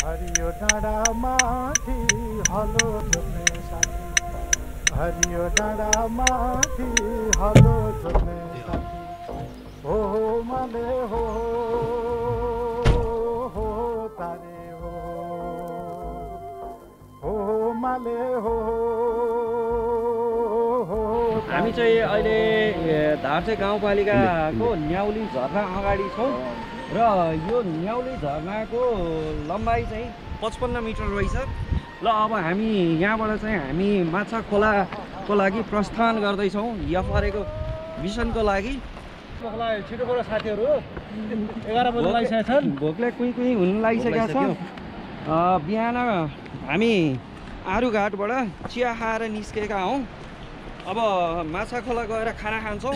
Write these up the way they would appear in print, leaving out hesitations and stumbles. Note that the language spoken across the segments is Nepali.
हरियो डाँडा माथि हलो जोत्ने साथी, हरियो डाँडा माथि हलो जोत्ने साथी, हो माले हो तारे हो माले हो। हामी चाहिँ अहिले धार्चे गाउँपालिकाको न्याउली झरना अगाडि छौँ र यो न्याउली झरनाको लम्बाइ चाहिँ 55 मिटर रहेछ। ल अब हामी यहाँबाट चाहिँ हामी माछा खोलाको लागि प्रस्थान गर्दैछौँ एफआरएको मिसनको लागि। छिटो गएर साथीहरू 11 बजे लागिसकेका छन्, भोकले कुई कुई हुन लागिसकेका छ। बिहान हामी आरुघाटबाट चिया खाएर निस्केका हौँ। अब माछा खोला गएर खाना खान्छौँ।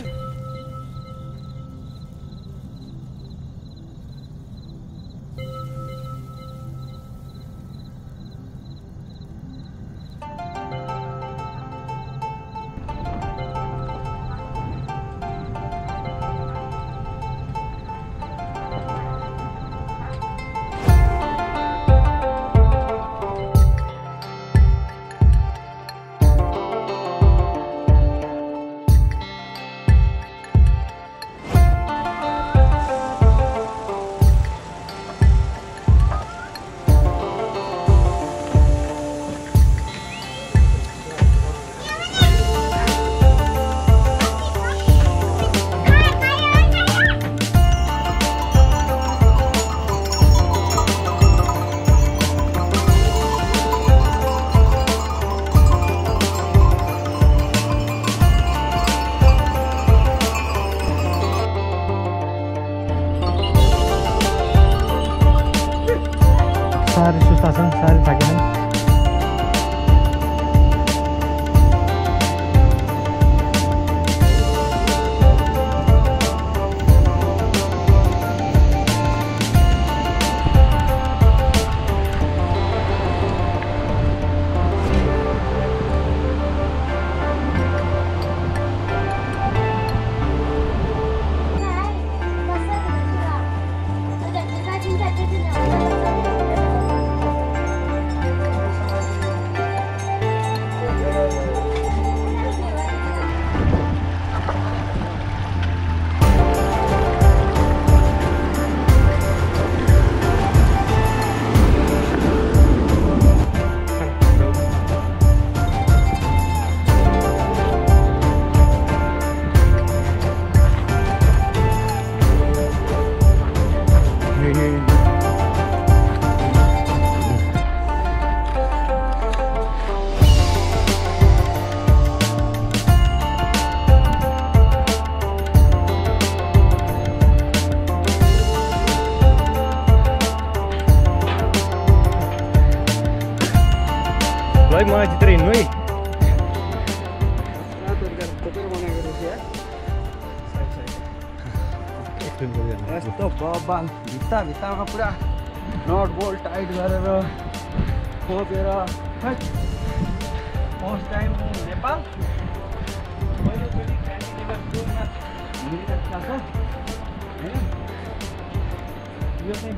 साह्रै सुस्ता छन्, साह्रै थाकेछन्। मलाई चित्र हिँड्नु है। यस्तो बबाल भित्तामा पुरा नट बोल्ट टाइट गरेर खोपेर फर्स्ट टाइम नेपाल पहिलोचोटि क्यान्डिडेट टुरमा हिँडिरहेको छ होइन। यो चाहिँ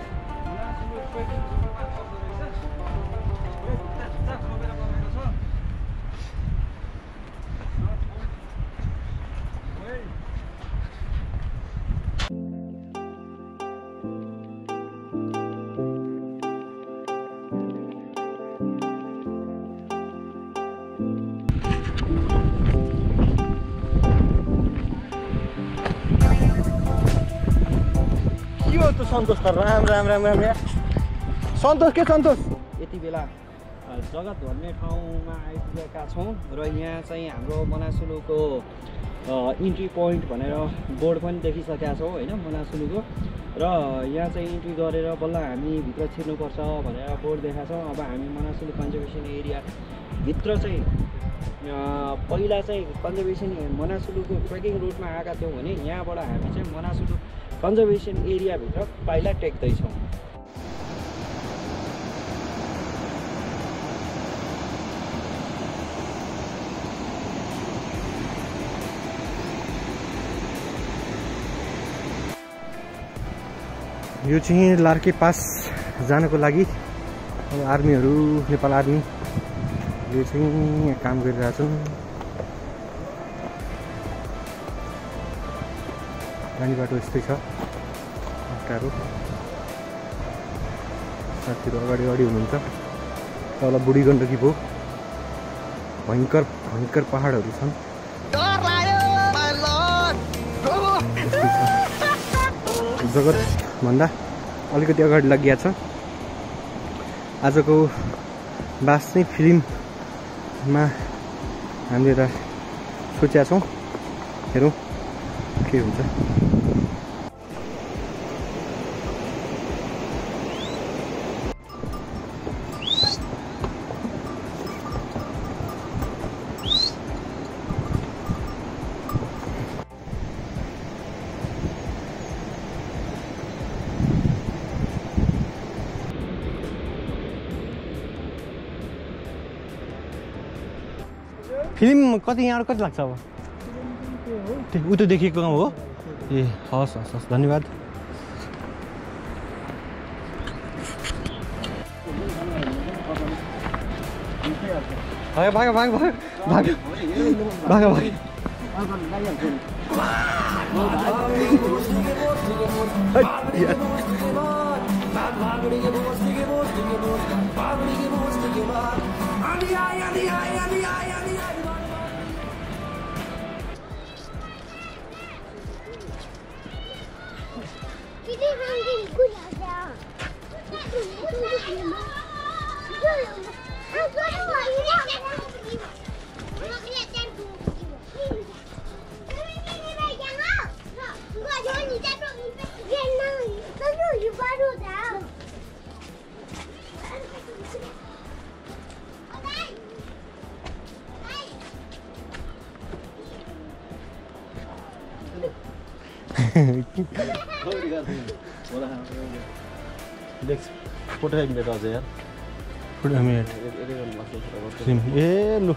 त सन्तोष त राम सन्तोष के सन्तोष। यति बेला जगत भन्ने ठाउँमा आइपुगेका छौँ र यहाँ चाहिँ हाम्रो मनासुलुको इन्ट्री पोइन्ट भनेर बोर्ड पनि देखिसकेका छौँ होइन मनासुलुको। र यहाँ चाहिँ इन्ट्री गरेर बल्ल हामी भित्र छिर्नुपर्छ भनेर बोर्ड देखाएको छौँ। अब हामी मनासुलु कन्जर्भेसन एरिया भित्र चाहिँ पहिला चाहिँ कन्जर्भेसन मनासुलुको ट्रेकिङ रुटमा आएका थियौँ भने यहाँबाट हामी चाहिँ मनासुलु कन्जर्भेसन एरियाभित्र पाइला टेक्दैछौँ। यो चाहिँ लार्के पास जानको लागि अब आर्मीहरू नेपाल आर्मीले चाहिँ यहाँ काम गरिरहेछन्। जाने बाटो यस्तै छ अप्ठ्यारो। साथीहरू अगाडि अगाडि हुनुहुन्छ। तल बुढी गण्डकी भयो, भयङ्कर भयङ्कर पहाडहरू छन्। जगत भन्दा अलिकति अगाडि लागिया छ। आजको बास चाहिँ फिल्ममा हामीले एउटा सोचेका छौँ, हेरौँ के हुन्छ। फिल्म कति यहाँबाट कति लाग्छ अब? ऊ त्यो देखिएको गाउँ हो? ए हस् हस् हस्, धन्यवाद। भाग भाग भाग भाग भाग भाग भाग। फोटो एक मिनट अझ यार, फोटो मिनट ए लु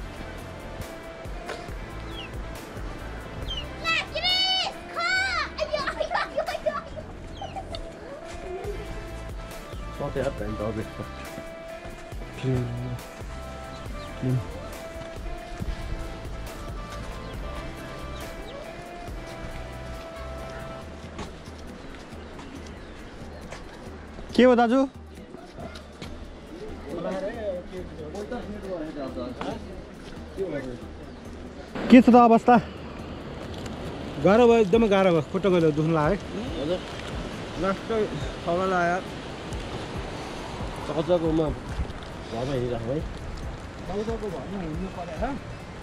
सबै यार टाइम त अझै के हो दाजु? के छ त अवस्था? गाह्रो भयो, एकदमै गाह्रो भयो। खुट्टा गएर दुख्नु लाग्यो। हजुर लास्टै सबैलाई आयो चकचकोमा घरमा हिँडिरहेको है। चकचको घरमा हिँड्नु परेर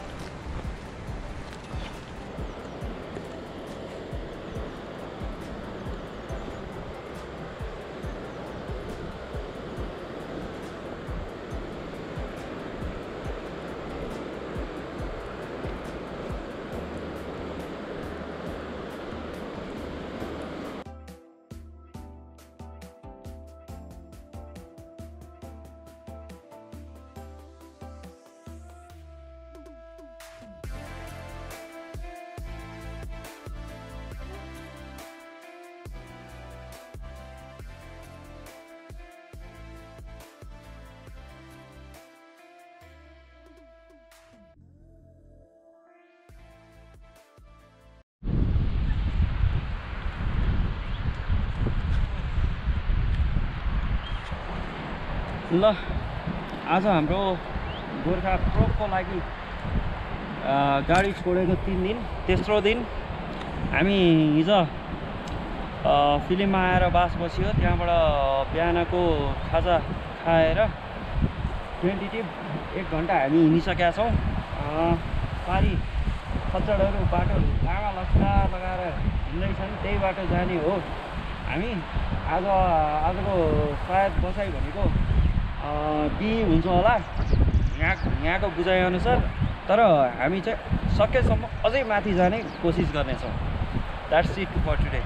ल आज हाम्रो गोर्खा प्रोको लागि गाडी छोडेको 3 दिन, तेस्रो दिन हामी हिजो फिल्ममा आएर बास बस्यो। त्यहाँबाट बिहानको खाजा खाएर टेन्टेटिभ 1 घन्टा हामी हिँडिसकेका छौँ। पारी खच्चडहरू बाटो लामा लस्का लगाएर हिँड्दैछन्, त्यही बाटो जाने हो हामी। आजको सायद बसाइ भनेको बी हुन्छ होला यहाँको बुझाइअनुसार, तर हामी चाहिँ सकेसम्म अझै माथि जाने कोसिस गर्नेछौँ। That's it for today.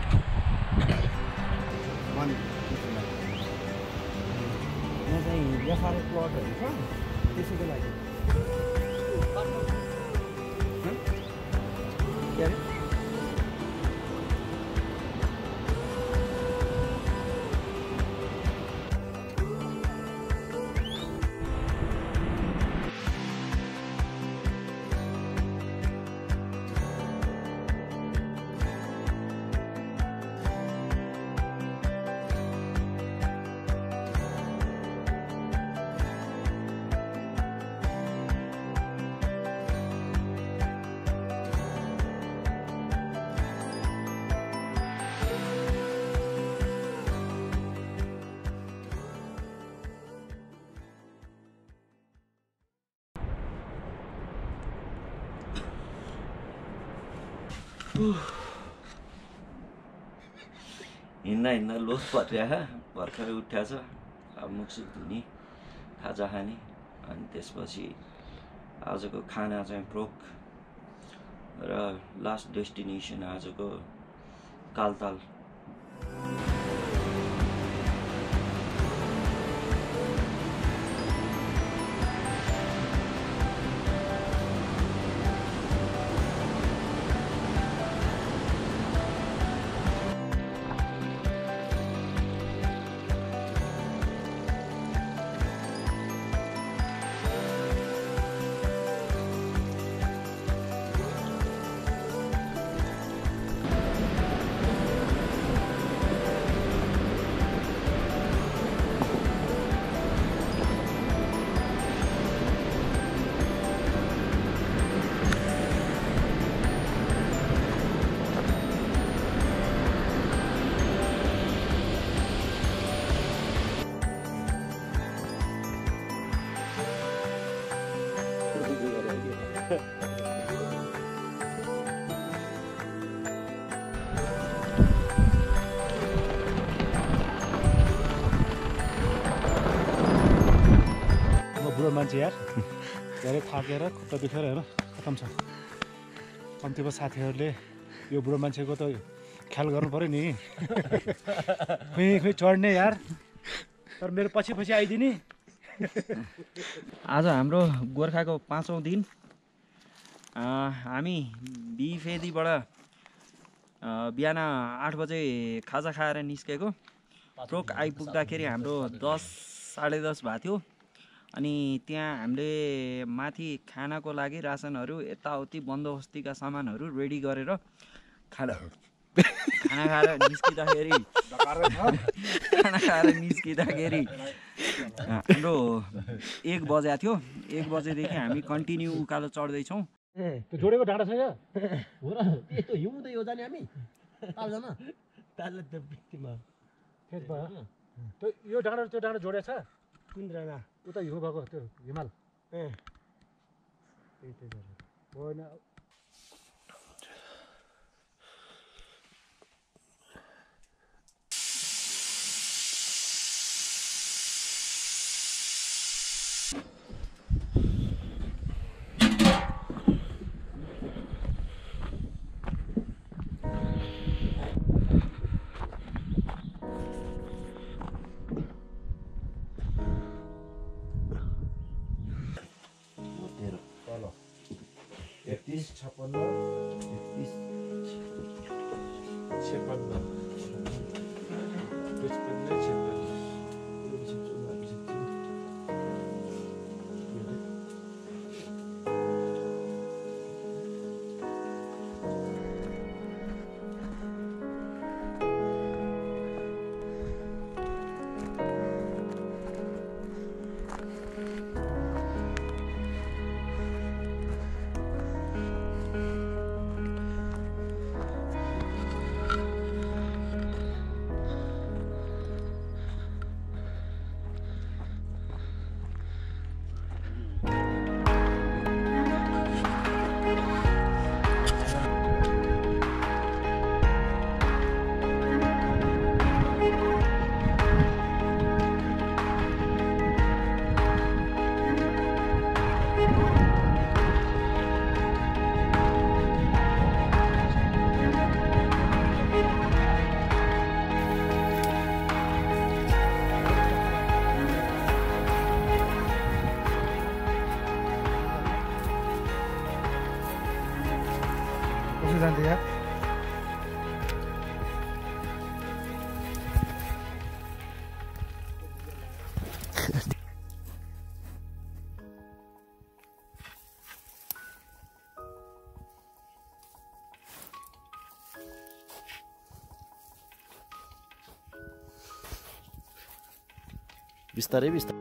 यहाँ चाहिँ यफारे प्लटहरू छ, त्यसैको लागि के अरे हिँड्दा लोस परिरहेको भर्खरै उठ्याछ। अब मुखसुख धुने, खाजा खाने, अनि त्यसपछि आजको खाना चाहिँ भ्रोक र लास्ट डेस्टिनेसन आजको कालताल। बुढो मान्छे यार धेरै थाकेर खुट्टा दुखेर होइन खतम छ। कम्तीमा साथीहरूले यो बुढो मान्छेको त ख्याल गर्नु पऱ्यो नि। खोइ चढ्ने यार, तर मेरो पछि आइदिने। आज हाम्रो गोर्खाको 5औं दिन। हामी बिफेदीबाट बिहान 8 बजे खाजा खाएर निस्केको। भ्रोक आइपुग्दाखेरि हाम्रो 10 साढे 10 भएको थियो। अनि त्यहाँ हामीले माथि खानाको लागि रासनहरू यताउति बन्दोबस्तीका सामानहरू रेडी गरेर खाना खाएर निस्किँदाखेरि हाम्रो 1 बजेको थियो। 1 बजेदेखि हामी कन्टिन्यू उकालो चढ्दैछौँ। त्यो जोडेको डाँडा छ क्या हो र यस्तो हिउँदै हो जाने हामी तालजना ताल त बित्तीमा फेद भयो। त्यो यो डाँडा त्यो डाँडा जोडेको छ कुन डाँडा उता हिउँ भएको त्यो हिमाल त्यही होइन। जान्थे यार। बिस्तारै बिस्तारै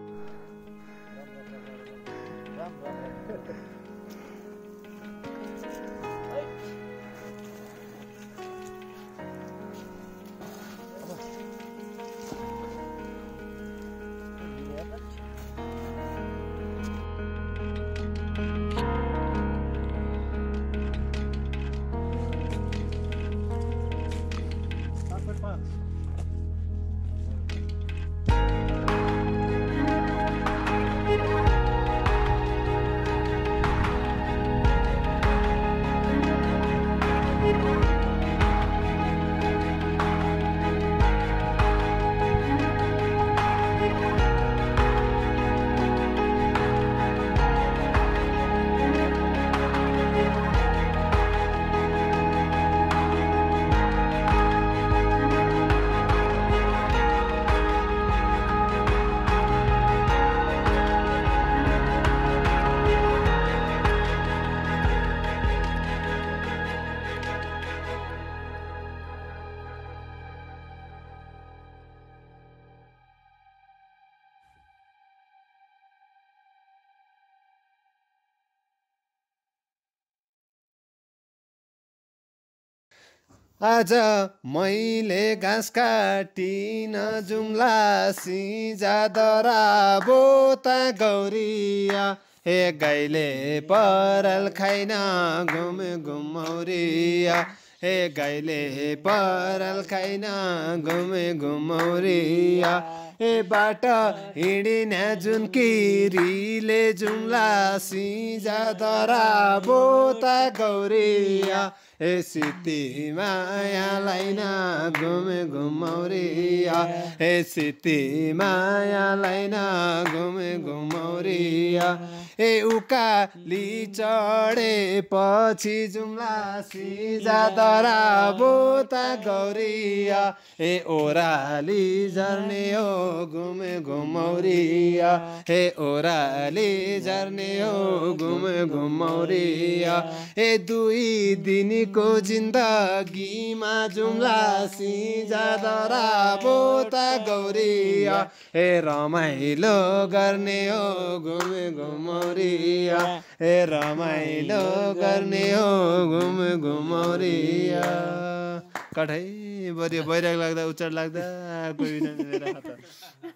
आज मैले घाँस काटिन जुम्ला सिजादरा बोता गौरिया हे गाईले पराल खाइन घुम घुमौरिया हे गाईले पराल खाइन घुम घुमौरिया ए बाट हिँडिन्या जुन किरीले जुम्ला सिजादरा बोता गौरिया ए सिद्धि मायालाई न घुम घुमौरिया ए सिद्धि मायालाई न घुम घुमौरिया ए उकाली चढे पछि जुम्ला सिजादरा बोता गौरिया ए ओराली झर्ने हो घुम घुमौरिया हे ओराली झर्ने हो घुम घुमौरिया ए 2 दिनको जिन्दगीमा जुम्ला सिजादरा बोता गौरिया हे रमाइलो गर्ने हो घुम घुमौरिया हे रमाइलो गर्ने हो घुम घुमौरिया कठै बढी भइरहेको लाग्दा उच्चार लाग्दा कोही